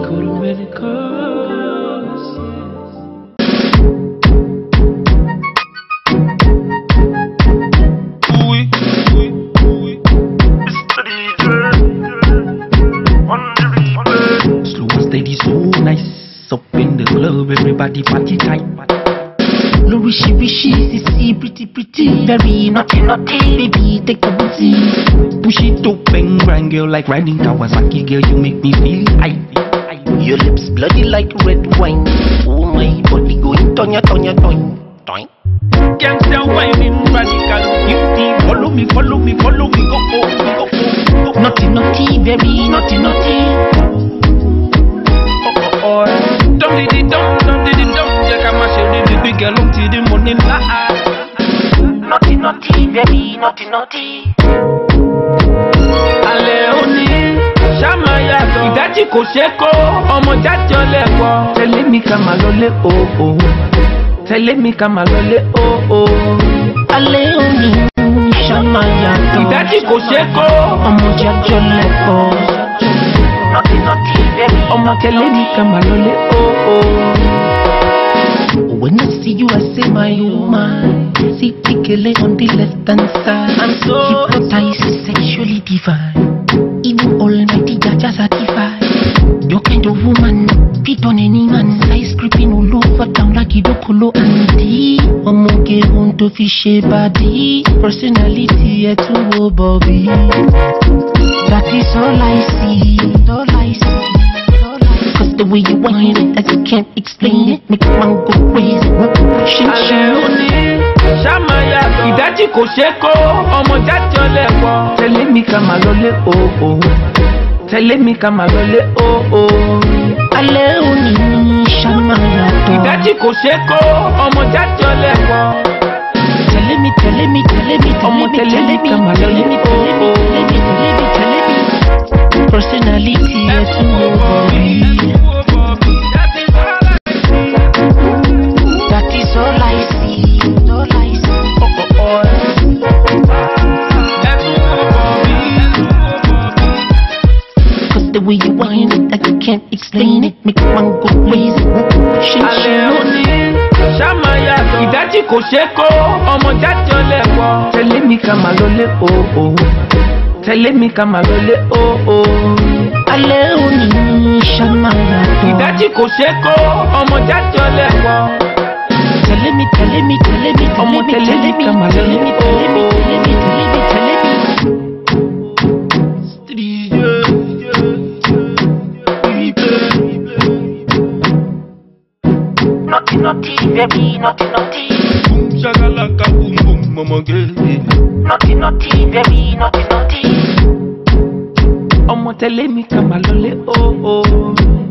Steady, so nice. Up in the club, everybody party tight. No wishy, sissy, pretty. Very naughty, baby, take a booty. Push it up and grind, girl, like riding Kawasaki, girl, you make me feel high. Your lips bloody like red wine. Oh my body going tonya. Gangsta whining, radical beauty. Follow me, go. Naughty, baby, naughty. Dum diddy dum, yeah, come on, share the big girl till the morning light. Naughty, baby, naughty. Aleoni, Shamaya, Idachi Kosheko, Omo Jajo Lego. Tell me come alole, oh. Tell me come alole, oh. Aleoni, Shamaya, Idachi Kosheko, Omo Jajo Lego. Naughty, baby. Omo tell me come alole, oh. When I see you, I say my woman. See Pikele on the left hand side. I'm so hypnotized, sexually divine. Even almighty Jaja certified. Your kind of woman, beat on any man. Size creeping all over town like Idokolo Andy. Omoge want to fish a body. Personality a to Bobby. That is all I see. Cause the way you whine it, I just can't explain it. Make man go crazy. Aleoni, Shamaya, Idachi Kosheko, Omo Jajo Lego. Tell me come alole, oh. Tell me come alole, oh. Aleoni, Shamaya, Idachi Kosheko, Omo Jajo Lego. Tell me, Omo tell me come alole, oh. Personality is too That is all I see. Cause the way you whine it, I can't explain it. Make one go crazy. Aleoni, Shamaya, Idachi Kosheko, Omo Jajo Lego. Tell me come alole, oh. Tell me come alole, oh. Aleoni, Shamaya, Idachi Kosheko, Omo Jajo Lego. Tell me, Omo tell me come alole, oh. Naughty, baby, naughty. Boom shagalaka, boom, mama girl. Naughty, baby, naughty. Omo tell me come alole, oh.